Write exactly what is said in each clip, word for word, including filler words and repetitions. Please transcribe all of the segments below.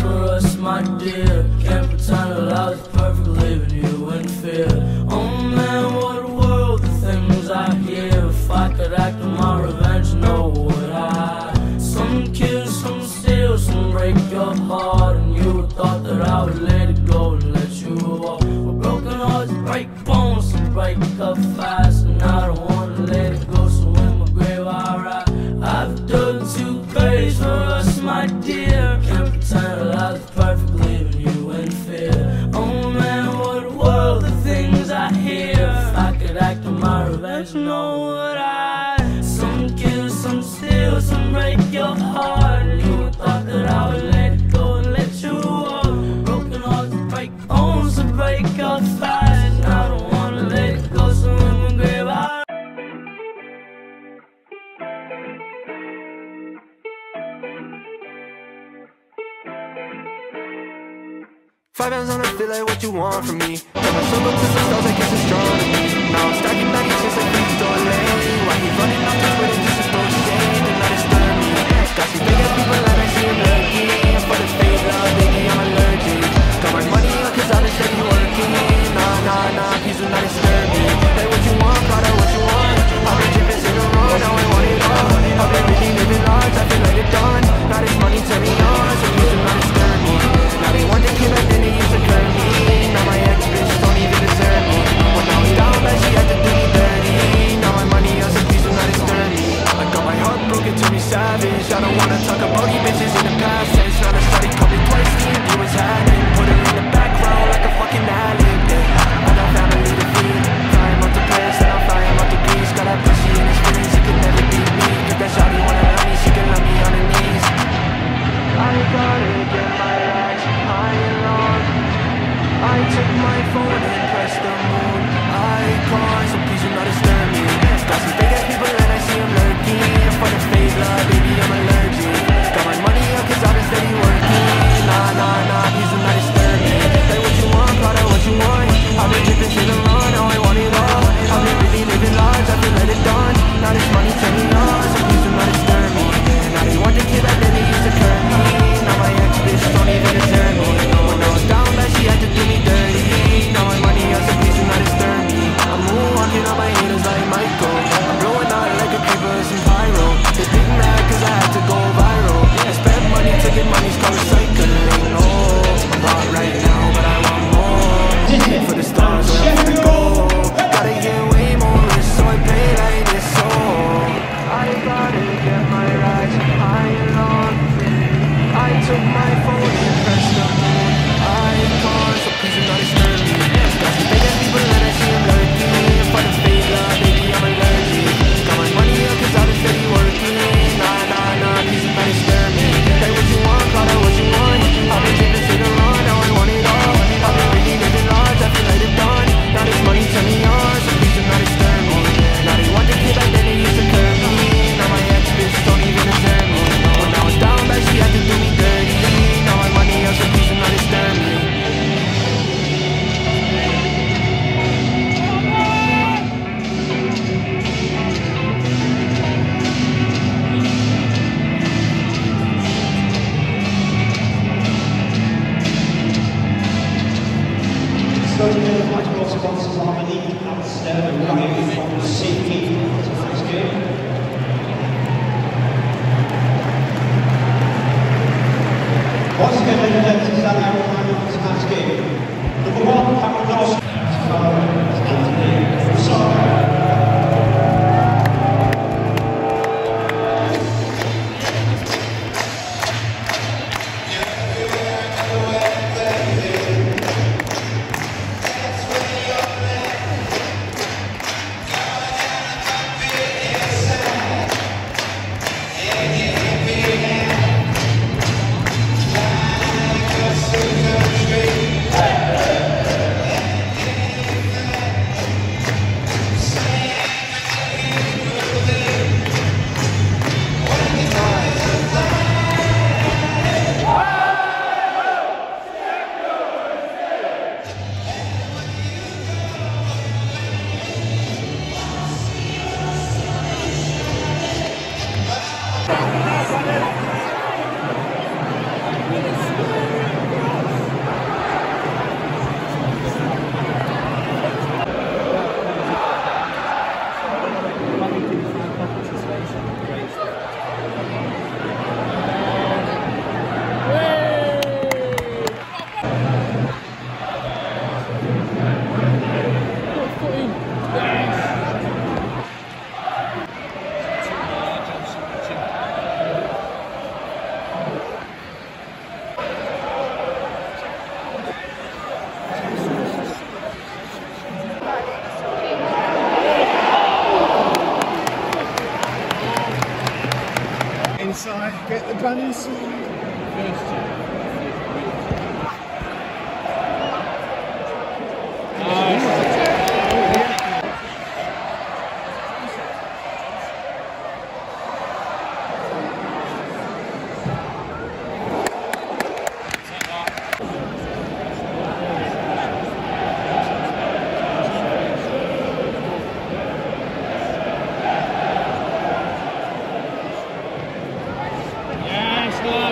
for us, my dear. Can't pretend that I was perfect, leaving you in fear. Oh man, what a world, the things I hear. If I could act on my revenge, no would I. Some kill, some steal, some break your heart, and you would thought that I would let it go and let you walk. But broken hearts break bones, some break up fast, and I don't wanna let it go. So in my grave I write, I've dug two graves for us, my dear. Can't pretend that I was perfect, leaving you in fear. Oh man, what a world, the things I hear. If I could act on my revenge, no would I. Some kill, some steal, some break your heart, and you would thought that I would let it go and let you walk. Broken hearts break bones and break up fast, and I don't wanna let it go. So in my grave I Five hands on it, feel like what you want from me. Got myself up to the stars, I guess it's astronomy. Now I'm stacking ninety-six like Victor Lane. Why he running off the Twitter just to throw shade and not disturb me. Got some big ass people and I see him lurking. For the fake love, baby, I'm allergic. Got my money up cause I've been steady working. Nah, nah, nah, please do not disturb me. Say what you want, Prada, what you want. I've been dripping in the road, now I want it all. I've been really living large, I feel like it's done. Now this money turn me on, so please do not disturb me. Now they want to kill us, then they used to curb me. Now my ex bitch don't even deserve me. When I was down bad, she had to do me dirty. Now my money up, so please do not disturb me. I got my heart broken to me savage. I don't wanna talk about these bitches in the past tense. Now I started coming twice, the view was happening. Put her in the background like a fucking alley. I got family to feed. Flying out to Paris, and I'm flying out to Greece. Got that pussy in his feelings, he could never beat me. If that shawty wanna love me, she can love me on her knees. I gotta get my racks high and long. I took my phone and pressed the moon icon, so please do not disturb me. Got some fake ass people and I see them lurking. For the fake love, baby, I'm allergic. Got my money up cause I've been steady working. Nah, nah, nah, please do not disturb me. Say what you want, Prada, what you want. I've been dripping to the run, now I want it all. I've been really living large, I feel like it's done. Now this money turn me on, so please do not disturb me. Now they want to kill back then they used to curb me. Now my ex bitch don't even deserve me. When I was down bad, she had to do me dirty. Now my money up, so please do not disturb me. I'm moonwalking on my haters like Michael. I'm blowing out like a creeper with some pyro. They big mad cause I had to go viral. I spent money to get money's called recycling. Oh, I'm hot right now, but I want more. For the stars where I'm gonna go. Gotta get way more rich, so I play like this. So I gotta get my racks high and long. I took my phone and pressed the moon icon, so please do not disturb me. Got some big ass people and I see them lurking. For the fake love, baby, I'm allergic. Got my money up cause I've been steady working. Nah, nah, nah, please do not disturb me. Say what you want, call out what you want. I've been dripping to the run, now I want it all. I've been really living large, I feel like it's done. Now this money turn me on, so please do not disturb me. Now they want to kill back then they used to curb me. Now my ex bitch don't even deserve me. When I was down bad, she had to do me dirty. Now my money up, so please do not disturb me. So to the much more sponsors are Monique Alistair, Ryan from Sydney. So thanks, good. Once again, ladies and gentlemen, this is our final task game. Number one, Cameron Dawson. Anthony Rosario. First two. Nice one.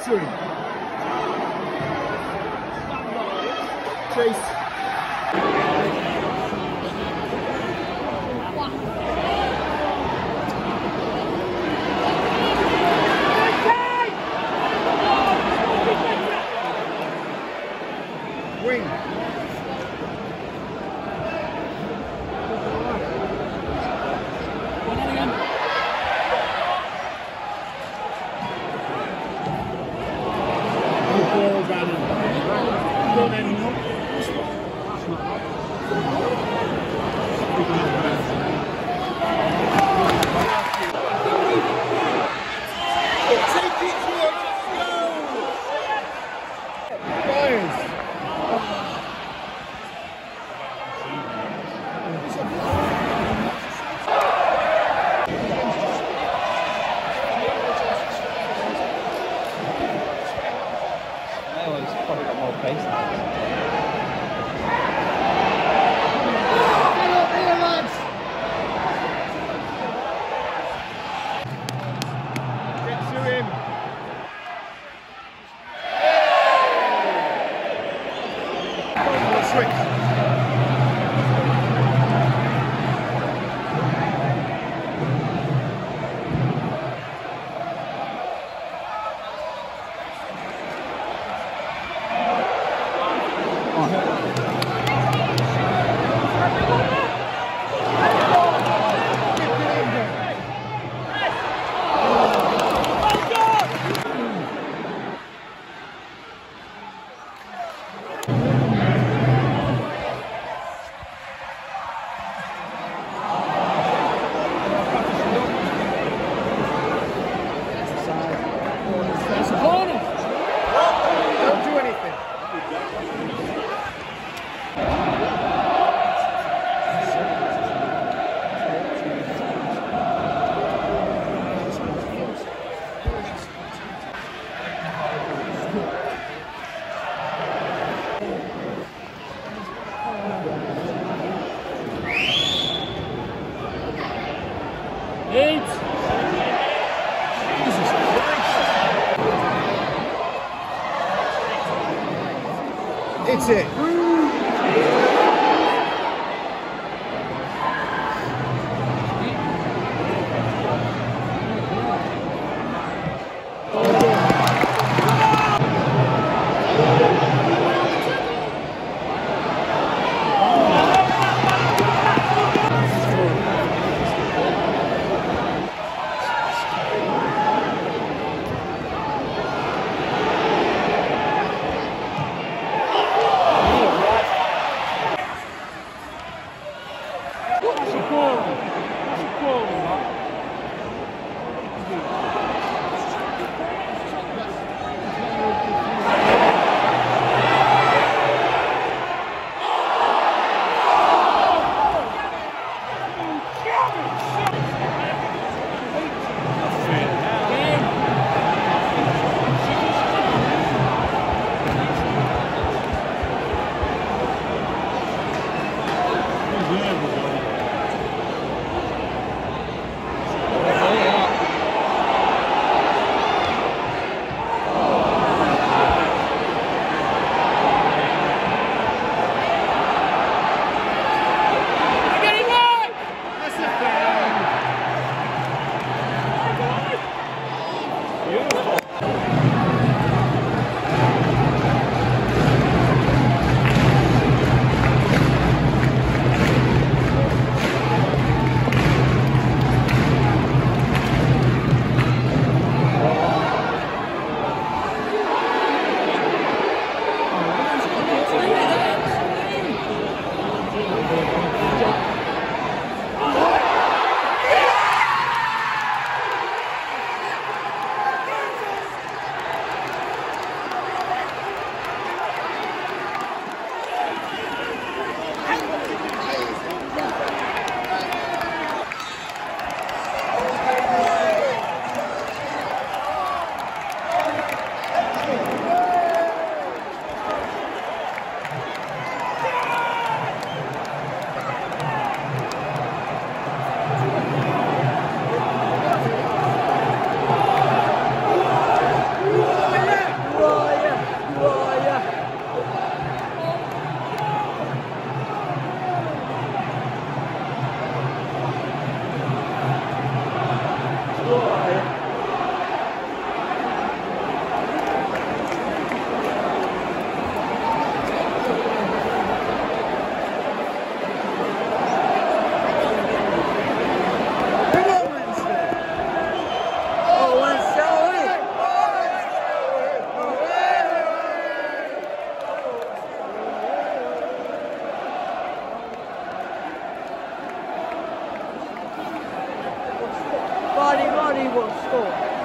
Two. Chase. Wing. Eight. Jesus Christ. It's it. will score.